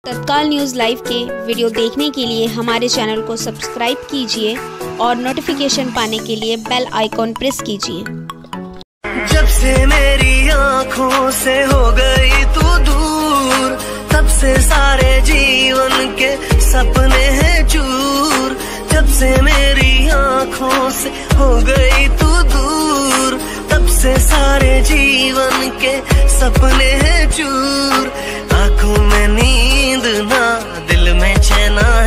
तत्काल news live के video देखने के लिए हमारे चैनल को सब्सक्राइब कीजिए और नोटिफिकेशन पाने के लिए बेल आइकॉन प्रेस कीजिए। जब से मेरी आँखों से हो गई तू दूर, तब से सारे जीवन के सपने हैं चूर। जब से मेरी आँखों से हो गई तू दूर, तब से सारे जीवन के सपने हैं चूर। आँखों में नींद ना, दिल में चैन